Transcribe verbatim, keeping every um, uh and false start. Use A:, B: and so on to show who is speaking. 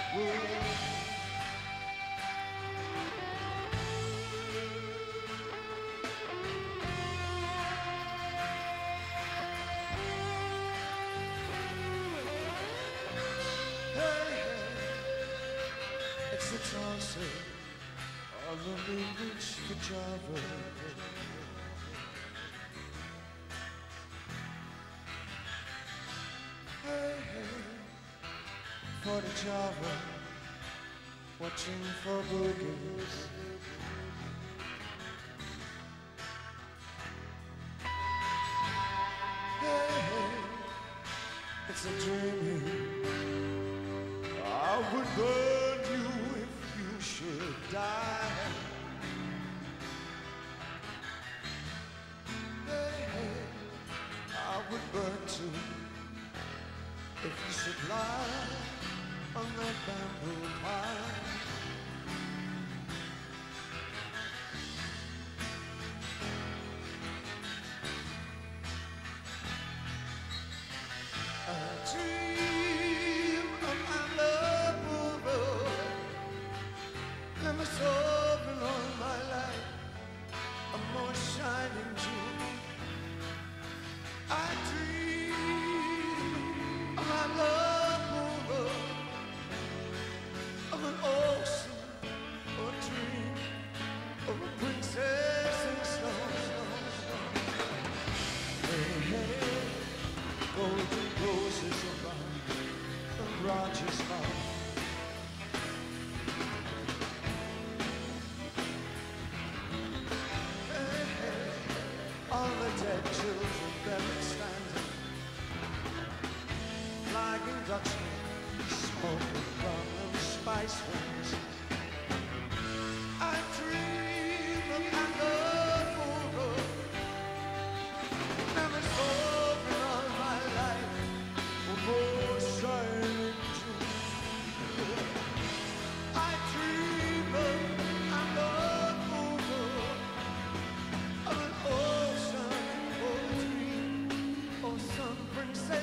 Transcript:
A: It's the Tulsa on the New Beach to Java. Hey, hey, for the Java, watching for boogies. Hey, hey, it's a dream. I would burn you if you should die. Hey, hey, I would burn too if you should lie on that bamboo pile. I dream of Amlapura, and it's open all my life, a more shining jewel. I dream of Amlapura, of an ocean, or dream of a princess in snow. Hey, hey, golden roses around the Rogers Farm. Hey, hey, all the dead children buried standing, flying Dutchmen, smoking from them spice rings. I dream of Amlapura, and it's over all my life, a more shining jewel. I dream of Amlapura, of an ocean, or dream, or some princess.